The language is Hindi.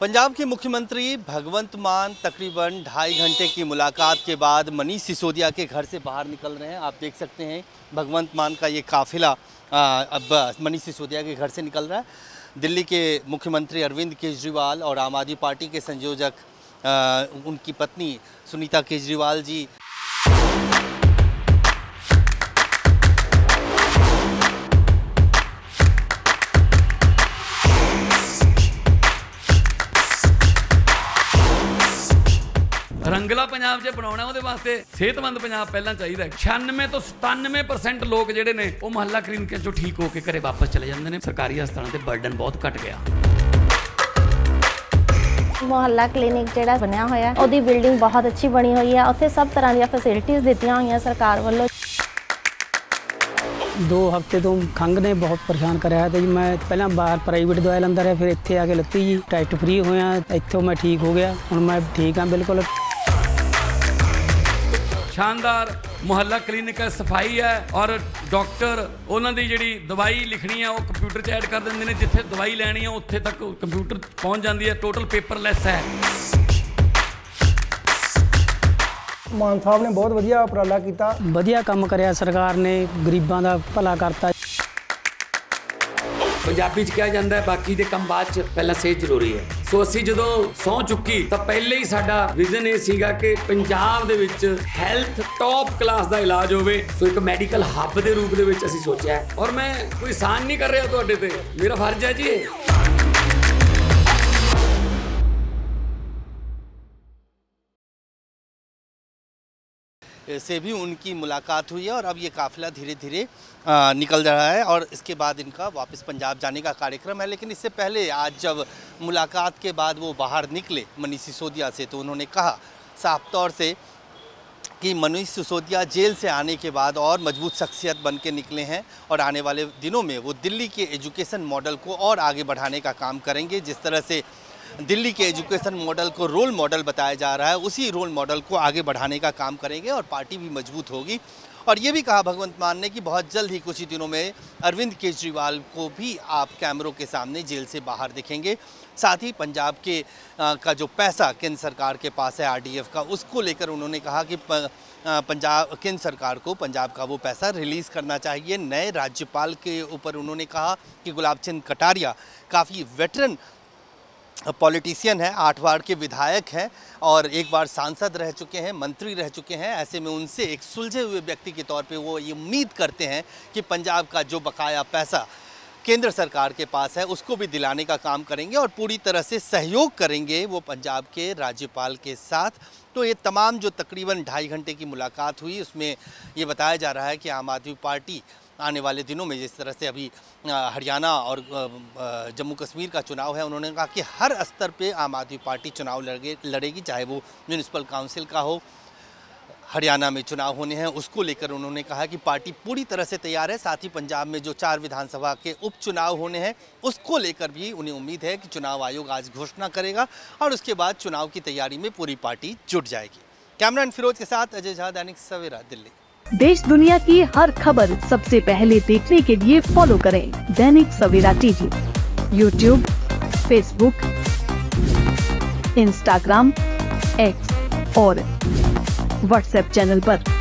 पंजाब के मुख्यमंत्री भगवंत मान तकरीबन 2.5 घंटे की मुलाकात के बाद मनीष सिसोदिया के घर से बाहर निकल रहे हैं। आप देख सकते हैं भगवंत मान का ये काफिला अब मनीष सिसोदिया के घर से निकल रहा है। दिल्ली के मुख्यमंत्री अरविंद केजरीवाल और आम आदमी पार्टी के संयोजक उनकी पत्नी सुनीता केजरीवाल जी रंगला पंजाब जे बनाउणा ਉਹਦੇ ਵਾਸਤੇ ਸਿਹਤਮੰਦ ਪੰਜਾਬ ਪਹਿਲਾਂ ਚਾਹੀਦਾ। 96 ਤੋਂ 97% ਲੋਕ ਜਿਹੜੇ ਨੇ ਉਹ ਮੁਹੱਲਾ ਕਲੀਨਿਕਾਂ ਚੋਂ ਠੀਕ ਹੋ ਕੇ ਘਰੇ ਵਾਪਸ ਚਲੇ ਜਾਂਦੇ ਨੇ। ਸਰਕਾਰੀ ਹਸਪਤਾਲਾਂ ਤੇ ਬਰਡਨ ਬਹੁਤ ਘਟ ਗਿਆ। ਮੁਹੱਲਾ ਕਲੀਨਿਕ ਜਿਹੜਾ ਬਣਿਆ ਹੋਇਆ ਉਹਦੀ ਬਿਲਡਿੰਗ ਬਹੁਤ ਅੱਛੀ ਬਣੀ ਹੋਈ ਹੈ। ਉੱਥੇ ਸਭ ਤਰ੍ਹਾਂ ਦੀਆਂ ਫੈਸਿਲਿਟੀਆਂ ਦਿੱਤੀਆਂ ਹੋਈਆਂ ਸਰਕਾਰ ਵੱਲੋਂ। 2 हफ्ते तो खंघ ने बहुत परेशान कराया तो जी मैं पहला बाहर प्राइवेट दवाई लंदा रहा, फिर इत्थे आके लत्ती जी टेस्ट फ्री होया, इत्थों मैं ठीक हो गया। हुण मैं ठीक हाँ बिल्कुल। शानदार मुहल्ला क्लीनिक है, सफाई है और डॉक्टर उन्होंने दी जिहड़ी दवाई लिखनी है वो कंप्यूटर च ऐड कर देंगे ने। जिथे दवाई लैनी है उत्थे तक कंप्यूटर पहुँच जाती है। टोटल पेपरलैस है। मान साहब ने बहुत वधिया उपराला किया, वधिया काम कराया सरकार ने, गरीबां दा भला करता। पंजाबी च कहा जाता है बाकी दे काम बाद च पहला सेहत जरूरी है। सो असीं जदों सौं चुकी तो पहले ही साडा विजन ये सीगा कि पंजाब दे विच हैल्थ टॉप क्लास दा इलाज होवे। सो एक मैडिकल हब दे रूप दे विच असीं सोचिआ है और मैं कोई एहसान नहीं कर रहा तुहाडे ते, मेरा फर्ज है जी। से भी उनकी मुलाकात हुई है और अब ये काफ़िला धीरे धीरे निकल रहा है और इसके बाद इनका वापस पंजाब जाने का कार्यक्रम है। लेकिन इससे पहले आज जब मुलाकात के बाद वो बाहर निकले मनीष सिसोदिया से तो उन्होंने कहा साफ तौर से कि मनीष सिसोदिया जेल से आने के बाद और मजबूत शख्सियत बन के निकले हैं और आने वाले दिनों में वो दिल्ली के एजुकेशन मॉडल को और आगे बढ़ाने का काम करेंगे। जिस तरह से दिल्ली के एजुकेशन मॉडल को रोल मॉडल बताया जा रहा है उसी रोल मॉडल को आगे बढ़ाने का काम करेंगे और पार्टी भी मजबूत होगी। और ये भी कहा भगवंत मान ने कि बहुत जल्द ही कुछ ही दिनों में अरविंद केजरीवाल को भी आप कैमरों के सामने जेल से बाहर दिखेंगे। साथ ही पंजाब के का जो पैसा केंद्र सरकार के पास है RDF का, उसको लेकर उन्होंने कहा कि पंजाब केंद्र सरकार को पंजाब का वो पैसा रिलीज़ करना चाहिए। नए राज्यपाल के ऊपर उन्होंने कहा कि गुलाब चंद कटारिया काफ़ी वेटरन पॉलिटिशियन है, 8 बार के विधायक हैं और 1 बार सांसद रह चुके हैं, मंत्री रह चुके हैं। ऐसे में उनसे एक सुलझे हुए व्यक्ति के तौर पे वो ये उम्मीद करते हैं कि पंजाब का जो बकाया पैसा केंद्र सरकार के पास है उसको भी दिलाने का काम करेंगे और पूरी तरह से सहयोग करेंगे वो पंजाब के राज्यपाल के साथ। तो ये तमाम जो तकरीबन 2.5 घंटे की मुलाकात हुई उसमें ये बताया जा रहा है कि आम आदमी पार्टी आने वाले दिनों में जिस तरह से अभी हरियाणा और जम्मू कश्मीर का चुनाव है, उन्होंने कहा कि हर स्तर पे आम आदमी पार्टी चुनाव लड़ेगी, चाहे वो म्यूनिसिपल काउंसिल का हो। हरियाणा में चुनाव होने हैं उसको लेकर उन्होंने कहा कि पार्टी पूरी तरह से तैयार है। साथ ही पंजाब में जो 4 विधानसभा के उपचुनाव होने हैं उसको लेकर भी उन्हें उम्मीद है कि चुनाव आयोग आज घोषणा करेगा और उसके बाद चुनाव की तैयारी में पूरी पार्टी जुट जाएगी। कैमरामैन फिरोज के साथ अजय झा, दैनिक सवेरा, दिल्ली। देश दुनिया की हर खबर सबसे पहले देखने के लिए फॉलो करें Dainik Savera TV, YouTube, Facebook, Instagram, X और व्हाट्सएप चैनल पर।